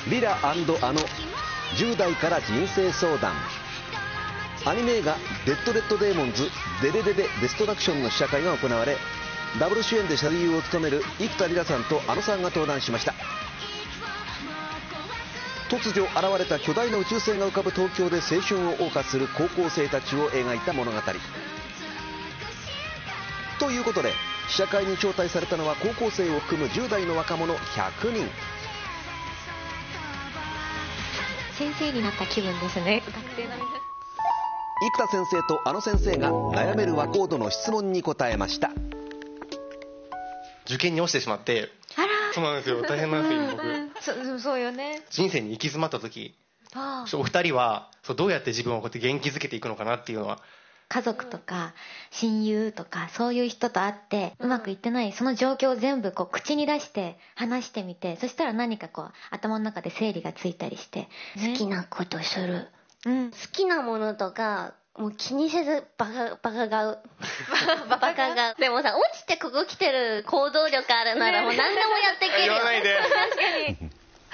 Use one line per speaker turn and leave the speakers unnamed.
リラ&あの10代から人生相談。アニメ映画「デッド・レッド・デーモンズデレデデ・デストラクション」の試写会が行われ、ダブル主演で声優を務める生田リラさんとあのさんが登壇しました。突如現れた巨大な宇宙船が浮かぶ東京で青春を謳歌する高校生たちを描いた物語ということで、試写会に招待されたのは高校生を含む10代の若者100人。
先生になった気分ですね。学生の皆さん、
生田先生とあの先生が悩める若人の質問に答えました。
受験に落ちてしまって。
あら、
そうなんですよ、大変なんですよ今僕。
そうよね。
人生に行き詰まった時、お二人はどうやって自分をこうやって元気づけていくのかなっていうのは。
家族とか親友とかそういう人と会ってうまくいってないその状況を全部こう口に出して話してみて、そしたら何かこう頭の中で整理がついたりして、ね、
好きなことする、
うん、
好きなものとかもう気にせずバカ買うでもさ、落ちてここ来てる行動力あるならもう何でもやっていけるよ。
言わないで
確かに